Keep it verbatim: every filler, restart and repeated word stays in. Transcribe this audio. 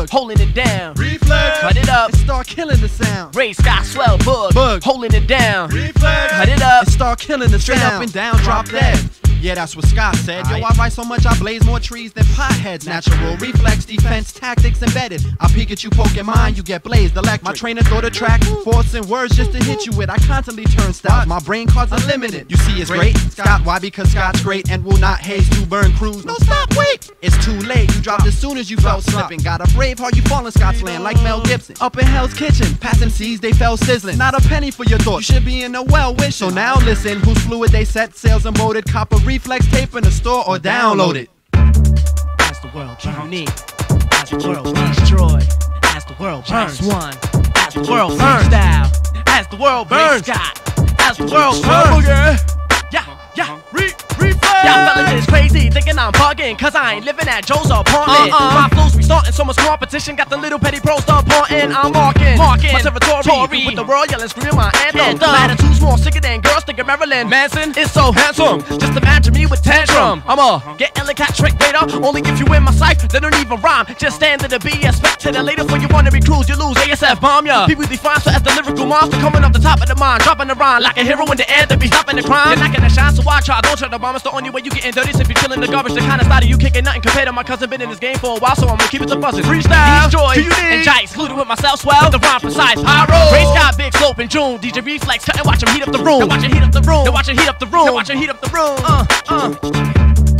Bug, holding it down. Reflex, cut it up and start killing the sound. Ray Scott, swell, Bug, Bug, holding it down. Reflex, cut it up and start killing the Straight sound. up and down, drop dead. Yeah, that's what Scott said. Yo, I write so much I blaze more trees than potheads. Natural reflex, defense, tactics embedded. I peek at you, poke in mine, you get blazed electric. My trainer throw the track, forcing words just to hit you with. I constantly turn styles, my brain cards unlimited. You see it's great, Scott, why? Because Scott's great and will not haze to burn crews. No, stop, wait! It's too late, you dropped as soon as you felt slipping. Got a brave heart, you fall in Scott's land like Mel Gibson. Up in Hell's Kitchen, passing C's, they fell sizzling. Not a penny for your thoughts, you should be in a well wish. So now listen, whose fluid they set, sales and molded, copper reflex tape in the store or download it. As the world unique, as the world destroy, as the world burns one, as the world freestyle, as the world burns, Scott, as the world burns. Yeah, yeah, re reflex. Y'all fellas is crazy, thinking I'm bugging, cause I ain't living at Joe's apartment. Uh-uh. My flows be starting so much competition, got the little petty pros start parting. I'm marking, marking my territory, with the world yelling, screaming my anthem. anthem. My attitude's more sicker than girls thinking Marilyn Manson is so handsome. Just imagine me with tantrum. I'ma get ill cat trick later, only if you in my sight, they don't even rhyme. Just stand to the B S, spectator later for you wanna be cruise, you lose. A S F bomb ya. People define so as the lyrical monster coming off the top of the mind, dropping the rhyme like a hero in the air that be stopping the crime. You're not gonna shine, so I try. Don't try to bomb. It's the only way you getting dirty. So if you chillin' the garbage, the kind of style you kicking nothing compared to my cousin. Been in this game for a while, so I'm gonna keep it to buzzing. Freestyle, destroy, and Jai excluded with myself. Swell, with the rhyme precise. Pyro, Ray Scott, Big Slope in June. D J Reflex, cut and watch him heat up the room. Then watch him heat up the room. Then watch him heat up the room. Then watch him heat up the room. Uh, uh.